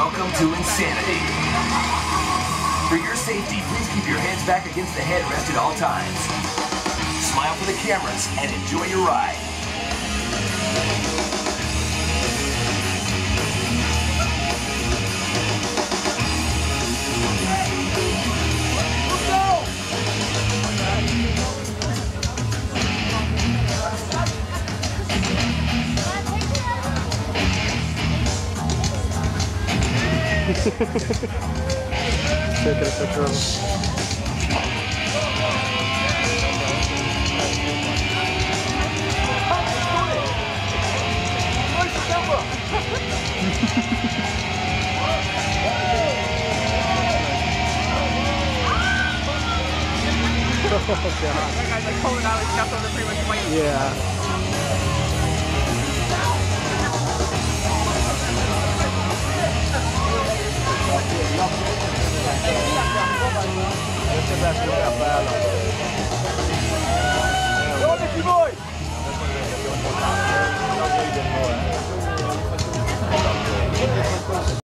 Welcome to insanity. For your safety, please keep your hands back against the headrest at all times. Smile for the cameras and enjoy your ride. Taking a picture of him. Oh, God. That guy's like pulling out his stuff on the pretty much white. Yeah.